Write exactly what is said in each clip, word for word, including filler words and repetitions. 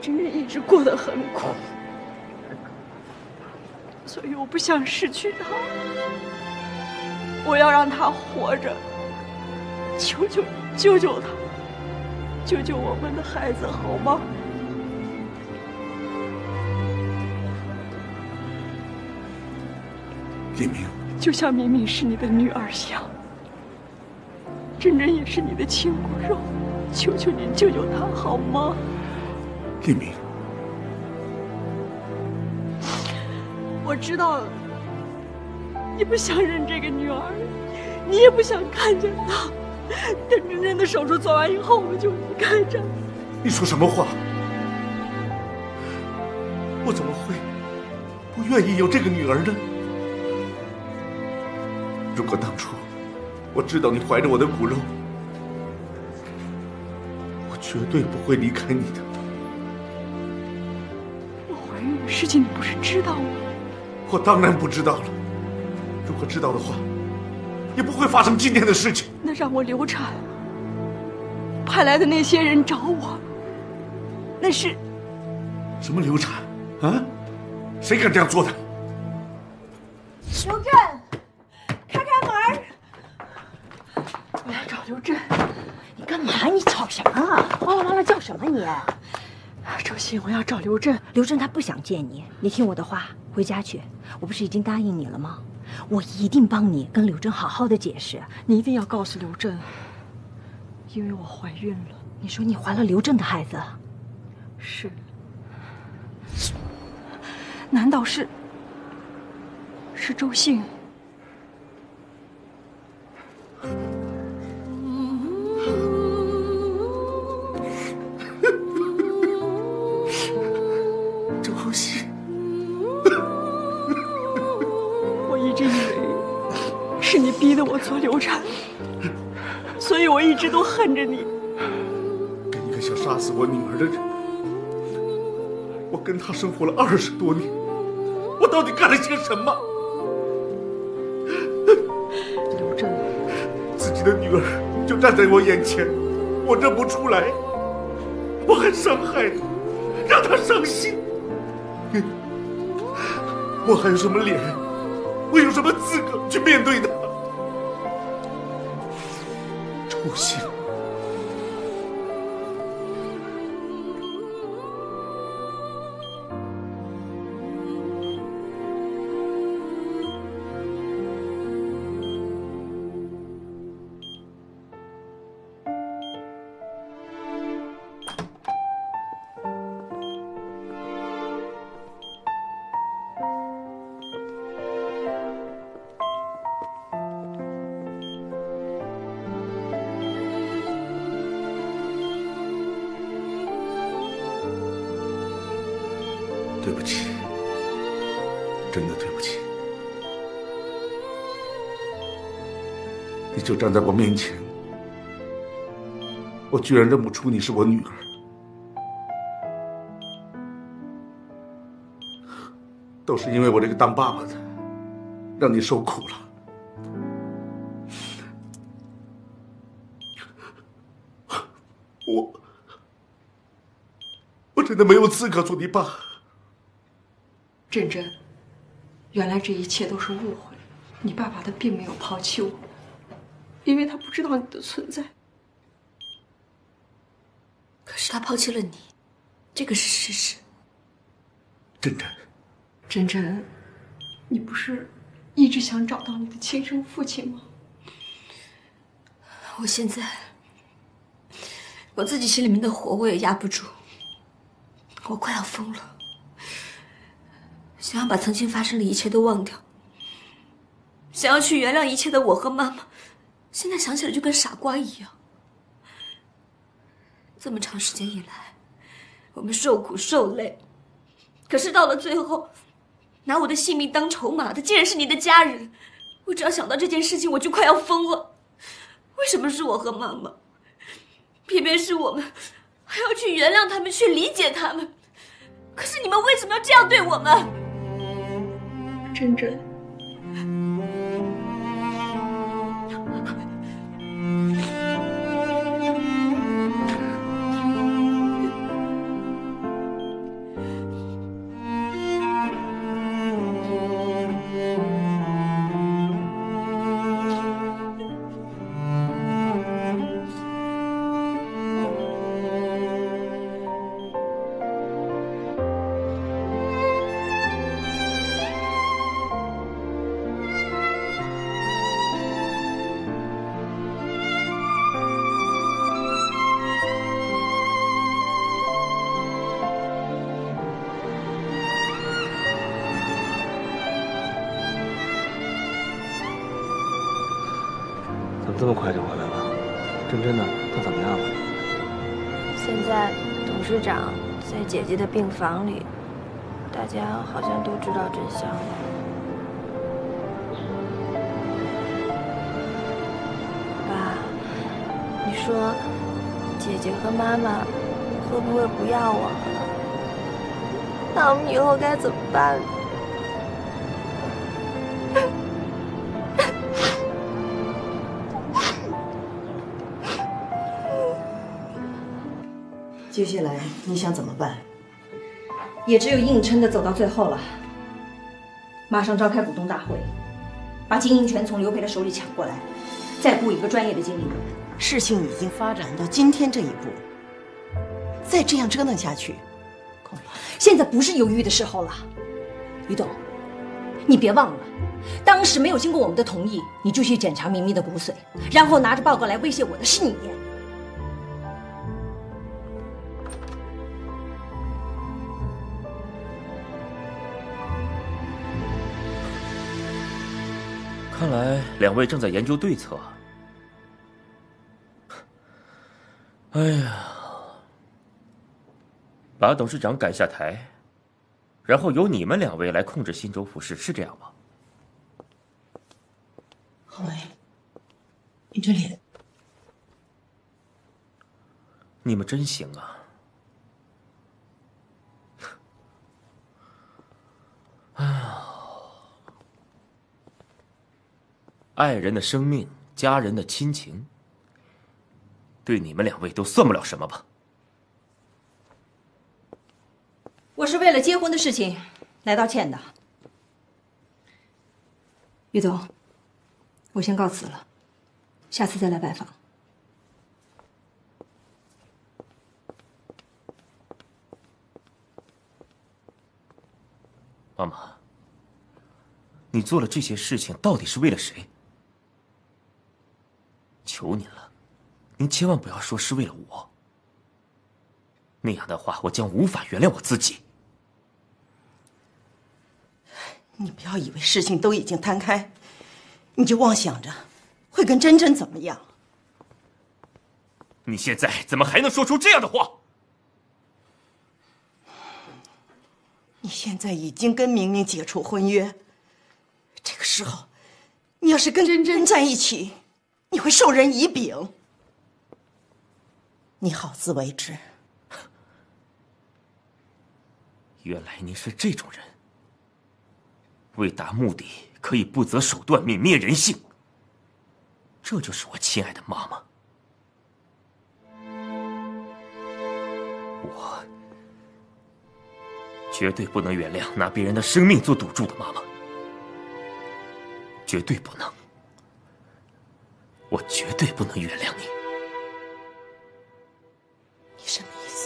真真一直过得很苦，所以我不想失去她，我要让她活着。求求你，救救她，救救我们的孩子，好吗？ 李明， 就像明明是你的女儿一样，真真也是你的亲骨肉，求求你救救她好吗？ 李明， 我知道你不想认这个女儿，你也不想看见她。等真真的手术做完以后，我就离开这。 你说什么话？我怎么会不愿意有这个女儿呢？如果当初我知道你怀着我的骨肉，我绝对不会离开你的。 我怀孕的事情你不是知道吗？ 我当然不知道了。如果知道的话，也不会发生今天的事情。 那让我流产，派来的那些人找我，那是什么流产啊？谁敢这样做的？ 刘震，开开门！我要找刘震。 你干嘛？你吵什么啊？哇啦哇啦叫什么你？ 周信，我要找刘震。 刘震他不想见你，你听我的话，回家去。我不是已经答应你了吗？我一定帮你跟刘震好好的解释。 你一定要告诉刘震，因为我怀孕了。 你说你怀了刘震的孩子？ 是。难道是是周信？ 周信， 我一直以为是你逼得我做流产，所以我一直都恨着你。 跟一个想杀死我女儿的人，我跟他生活了二十多年，我到底干了些什么？ 刘震， 自己的女儿就站在我眼前，我认不出来，我还伤害她，让她伤心。我还有什么脸？我有什么资格去面对她？周信，对不起，真的对不起。你就站在我面前，我居然认不出你是我女儿。都是因为我这个当爸爸的，让你受苦了。我，我真的没有资格做你爸。 真真，原来这一切都是误会，你爸爸他并没有抛弃我，因为他不知道你的存在。 可是他抛弃了你，这个是事实。 真真， 真真，你不是一直想找到你的亲生父亲吗？ 我现在，我自己心里面的火我也压不住，我快要疯了。想要把曾经发生的一切都忘掉，想要去原谅一切的我和妈妈，现在想起来就跟傻瓜一样。这么长时间以来，我们受苦受累，可是到了最后，拿我的性命当筹码的竟然是你的家人。我只要想到这件事情，我就快要疯了。为什么是我和妈妈？偏偏是我们，还要去原谅他们，去理解他们。可是你们为什么要这样对我们？ 真真， 这么快就回来了？真真呢？她怎么样了？ 现在董事长在姐姐的病房里，大家好像都知道真相了。爸，你说姐姐和妈妈会不会不要我们了？那我们以后该怎么办？ 接下来你想怎么办？ 也只有硬撑的走到最后了。马上召开股东大会，把经营权从刘培的手里抢过来，再雇一个专业的经理人。 事情已经发展到今天这一步，再这样折腾下去，恐怕现在不是犹豫的时候了。于董，你别忘了，当时没有经过我们的同意，你就去检查明明的骨髓，然后拿着报告来威胁我的是你。 看来两位正在研究对策。哎呀，把董事长赶下台，然后由你们两位来控制新州府市，是这样吗？ 郝伟，你这脸， 你们真行啊！哎呀，爱人的生命，家人的亲情，对你们两位都算不了什么吧？ 我是为了结婚的事情来道歉的。于总，我先告辞了，下次再来拜访。 妈妈，你做了这些事情到底是为了谁？求您了，您千万不要说是为了我。那样的话，我将无法原谅我自己。 你不要以为事情都已经摊开，你就妄想着会跟真真怎么样。 你现在怎么还能说出这样的话？ 你现在已经跟明明解除婚约，这个时候，你要是跟真真在一起，你会受人以柄。你好自为之。 原来您是这种人，为达目的可以不择手段，泯灭人性。这就是我亲爱的妈妈。我绝对不能原谅拿别人的生命做赌注的妈妈，绝对不能，我绝对不能原谅你。 你什么意思？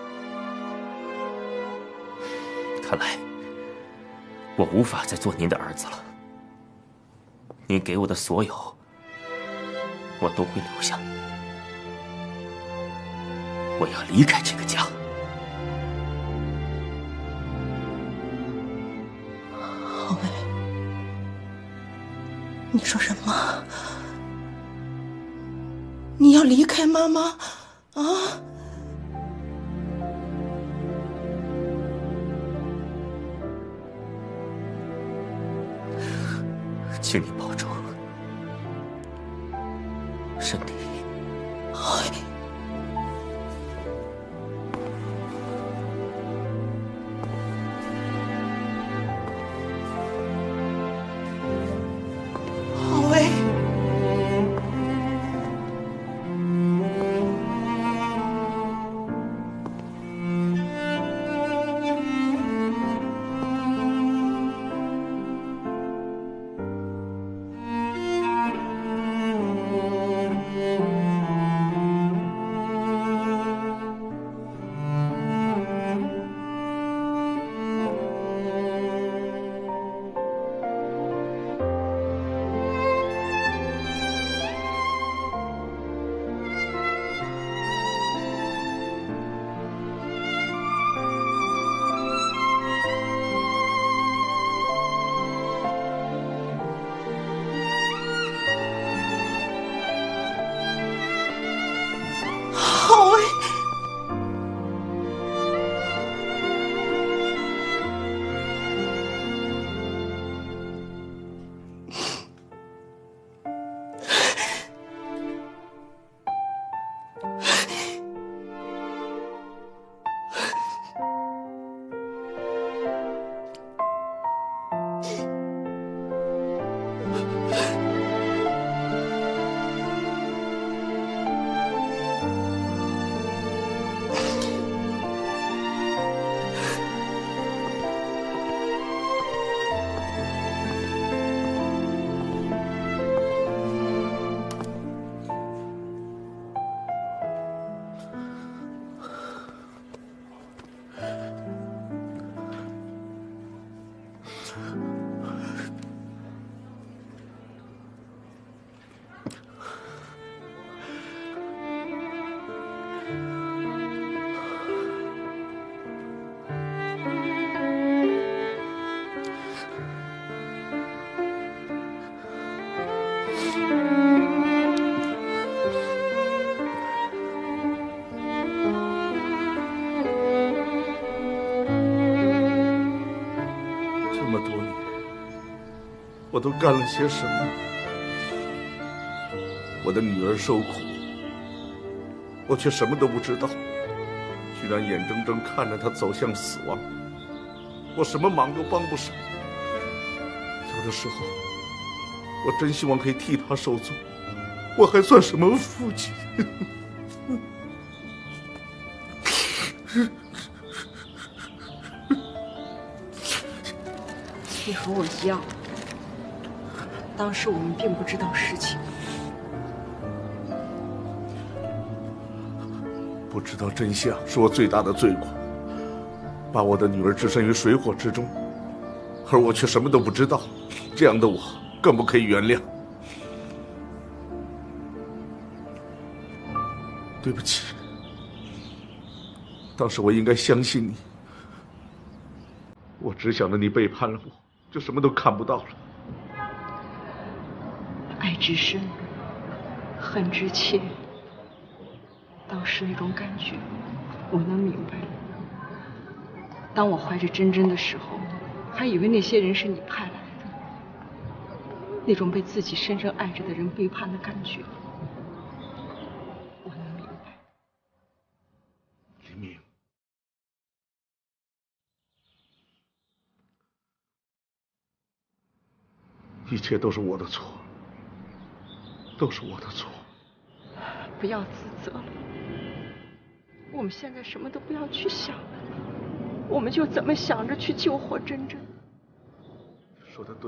看来我无法再做您的儿子了。您给我的所有，我都会留下。我要离开这个家。 郝伟，你说什么？你要离开妈妈啊？ 请你保重身体。 郝伟。郝伟。 我都干了些什么？我的女儿受苦，我却什么都不知道，居然眼睁睁看着她走向死亡，我什么忙都帮不上。有的时候，我真希望可以替她受罪，我还算什么父亲？ 你和我一样，当时我们并不知道实情。 不知道真相是我最大的罪过，把我的女儿置身于水火之中，而我却什么都不知道，这样的我更不可以原谅。对不起，当时我应该相信你，我只想着你背叛了我，就什么都看不到了。 爱之深，恨之切。当时那种感觉，我能明白。当我怀着真真的时候，还以为那些人是你派来的。那种被自己深深爱着的人背叛的感觉，我能明白。 黎明，一切都是我的错，都是我的错。 不要自责了。我们现在什么都不要去想了，我们就怎么想着去救活真真。 说得对，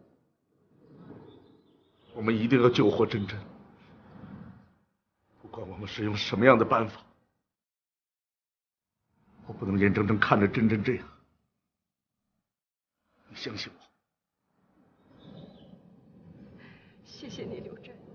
我们一定要救活真真，不管我们是用什么样的办法，我不能眼睁睁看着真真这样。你相信我。 谢谢你，刘真。